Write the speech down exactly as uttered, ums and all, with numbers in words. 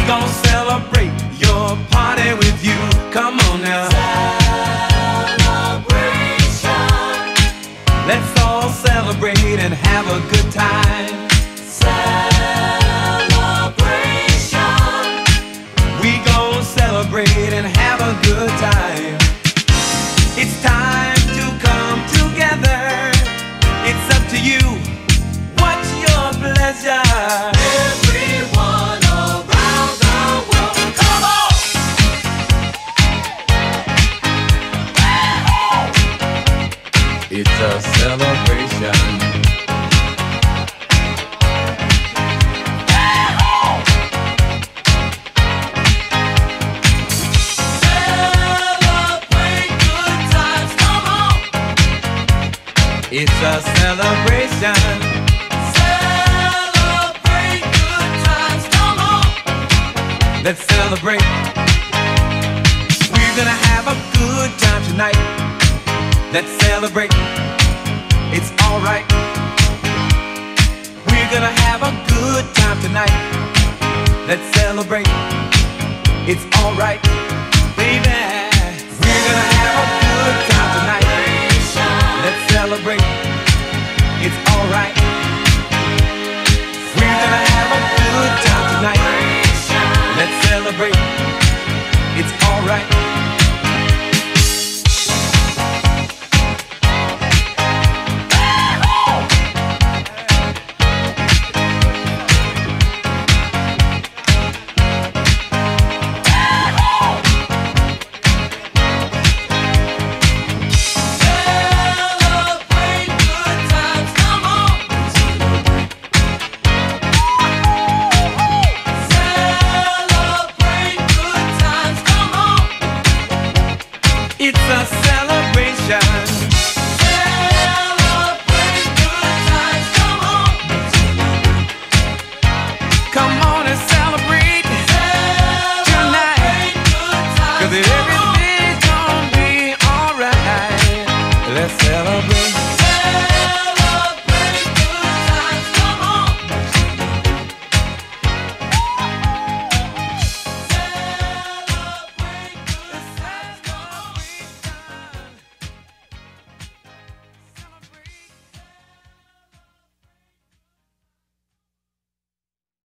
gonna celebrate your party with you. Come on now. Celebration. Let's all celebrate and have a good time. Celebration. We gonna celebrate and have a good time. It's time to come together. It's up to you. What's your pleasure? Everyone around the world, come on! It's a celebration. Celebrate good times, come on! It's a celebration. Celebrate good times, come on! Let's celebrate. We're gonna have a good time tonight. Let's celebrate. It's alright. We're gonna have a good time tonight. Let's celebrate. It's alright, baby. We're gonna have a good time tonight. Let's celebrate. It's alright. We're gonna have a good time tonight. Let's celebrate. It's alright. It's a celebration. Celebrate good times, come on. Come on and celebrate, celebrate tonight. Good times, 'cause everything's gonna be alright. Let's celebrate.